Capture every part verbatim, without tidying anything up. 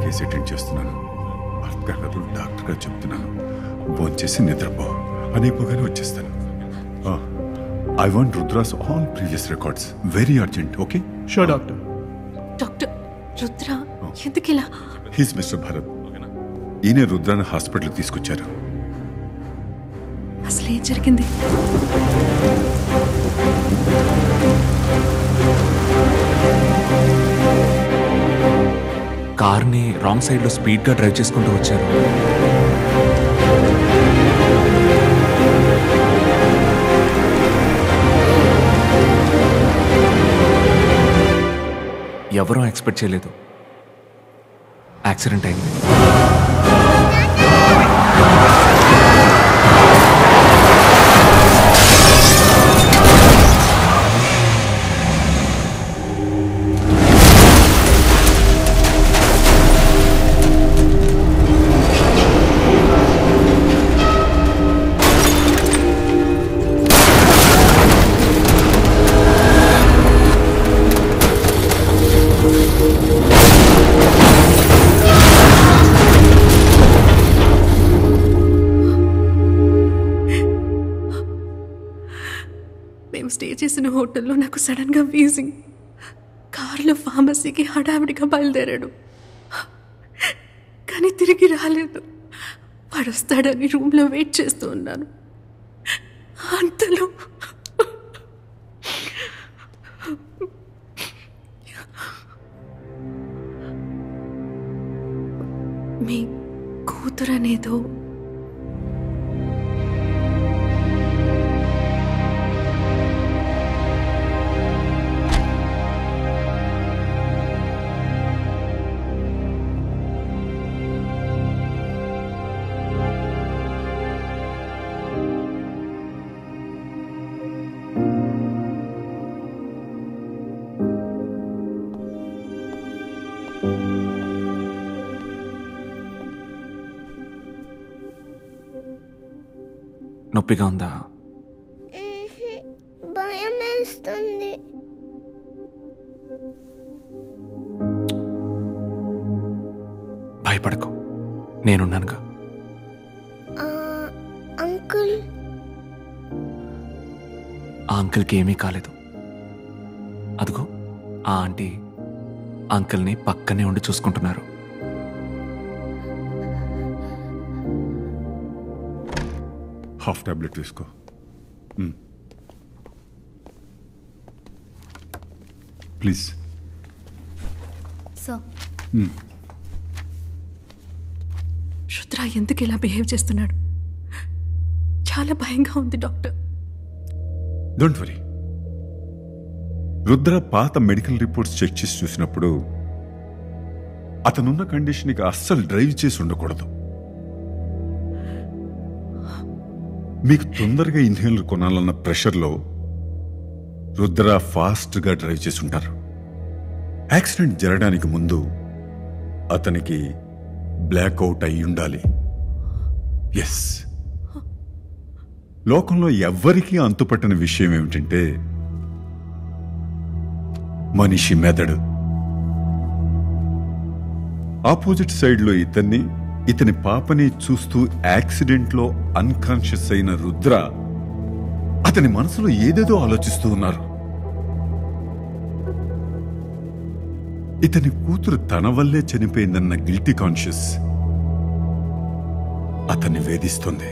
Case attend చేస్తున్నాను. అర్ధగంటలో doctor గారు చెప్తున్నాను, భోంచేసి నిద్రపో అనేపోగానే వచ్చేస్తాను. I want Rudra's all previous records, very urgent. Okay? Sure doctor. Doctor, Rudra ఎందుకు ఇలా? He's mister Bharat. ఈయన రుద్రాన్ని హాస్పిటల్ తీసుకొచ్చారు. అసలు ఏం జరిగింది? కార్ని రాంగ్ సైడ్లో స్పీడ్గా డ్రైవ్ చేసుకుంటూ వచ్చారు. ఎవరూ ఎక్స్పెక్ట్ చేయలేదు. యాక్సిడెంట్ అయింది. మేము స్టే చేసిన హోటల్లో నాకు సడన్గా వీజింగ్. కారులో ఫార్మసీకి హడావిడిగా బయలుదేరాడు, కానీ తిరిగి రాలేదు. వాడు వస్తాడని రూమ్లో వెయిట్ చేస్తూ ఉన్నాను. అంతలో మీ కూతురు అనేదో నొప్పిగా ఉందా? భయం వేస్తుంది. భయపడకు, నేనున్నానుగా. అంకుల్ ఆ అంకుల్కి ఏమీ కాలేదు. అదిగో ఆ ఆంటీ అంకుల్ని పక్కనే ఉండి చూసుకుంటున్నారు. హాఫ్ టాబ్లెట్ తీసుకో. ప్లీజ్. సార్, రుద్ర ఎందుకు ఇలా బిహేవ్ చేస్తున్నాడు? చాలా భయంగా ఉంది డాక్టర్. Don't worry. రుద్ర పాత మెడికల్ రిపోర్ట్స్ చెక్ చేసి చూసినప్పుడు అతనున్న కండిషన్కి అస్సలు డ్రైవ్ చేసి ఉండకూడదు. మీకు తొందరగా ఇన్హేలర్ కొనాలన్న ప్రెషర్లో రుద్ర ఫాస్ట్గా డ్రైవ్ చేసి ఉంటారు. యాక్సిడెంట్ జరగడానికి ముందు అతనికి బ్లాక్అవుట్ అయి ఉండాలి. ఎస్. లోకంలో ఎవ్వరికీ అంతుపట్టని విషయం ఏమిటంటే మనిషి మెదడు. ఆపోజిట్ సైడ్లో ఇతన్ని, ఇతని పాపని చూస్తూ యాక్సిడెంట్లో అన్కాన్షియస్ అయిన రుద్ర అతని మనసులో ఏదేదో ఆలోచిస్తూ ఉన్నారు. ఇతని కూతురు తన వల్లే చనిపోయిందన్న గిల్టీ కాన్షియస్ అతన్ని వేధిస్తుంది.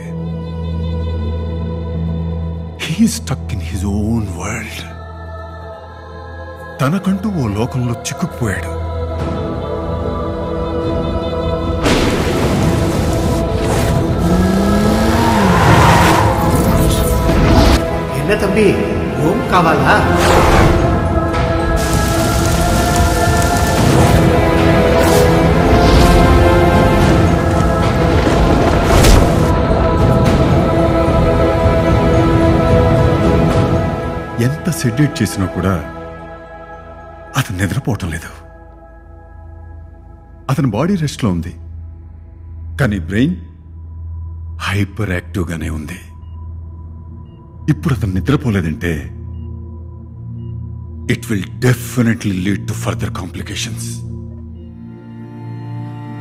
He stuck in his own world. తనకంటూ ఓ లోకంలో చిక్కుకుపోయాడు. என்ன தம்பி, ரூம் காவாலா? ఎంత సెడ్యూట్ చేసినా కూడా అతను నిద్రపోవటం లేదు. అతని బాడీ రెస్ట్లో ఉంది, కానీ బ్రెయిన్ హైపర్ యాక్టివ్గానే ఉంది. ఇప్పుడు అతను నిద్రపోలేదంటే it will definitely lead to further complications.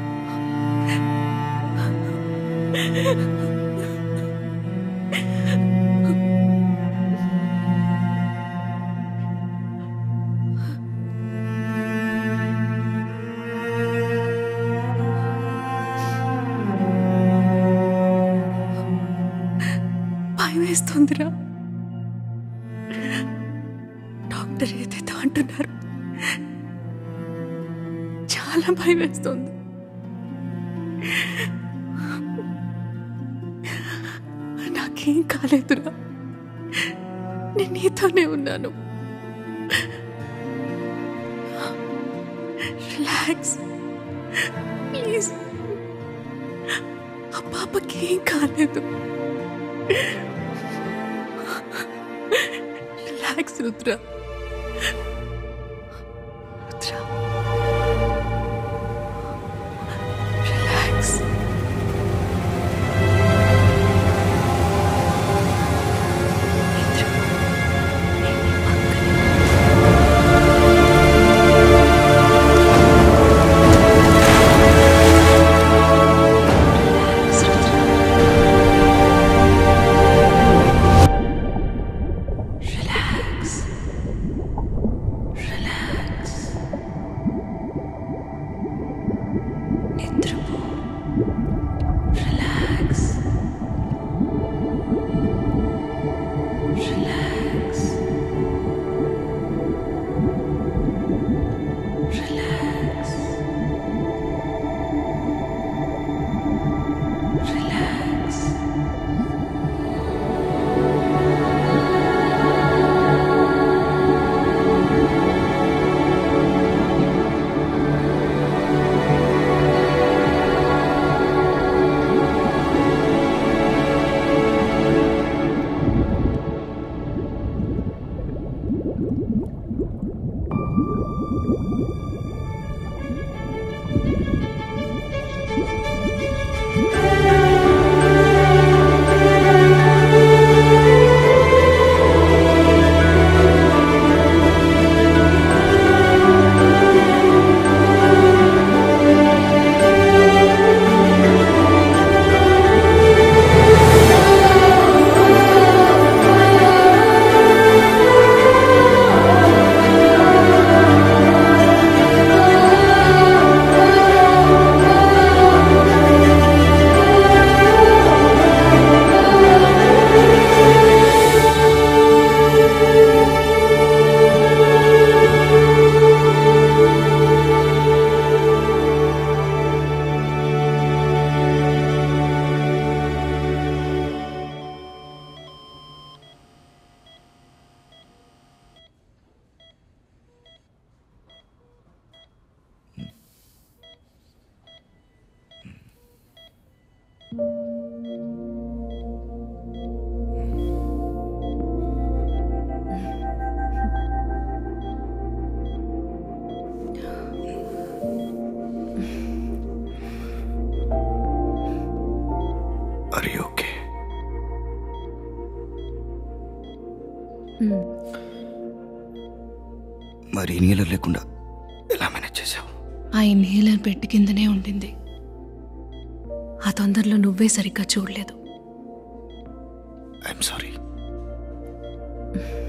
భయం వేస్తుందిరా. డాక్టర్ ఏదైతే అంటున్నారు చాలా భయం వేస్తుంది. నాకేం కాలేదురా, నేను నీతోనే ఉన్నాను. Relax please. ఆ పాపకి ఏం కాలేదు. Relax Rudra. Rudra relax. Are you okay? మరి ఇన్హేలర్ లేకుండా ఎలా మేనేజ్ చేసావు? ఆ ఇన్హేలర్ బెడ్ కిందనే ఉండింది. ఆ తొందరలో నువ్వే సరిగ్గా చూడలేదు. I'm sorry.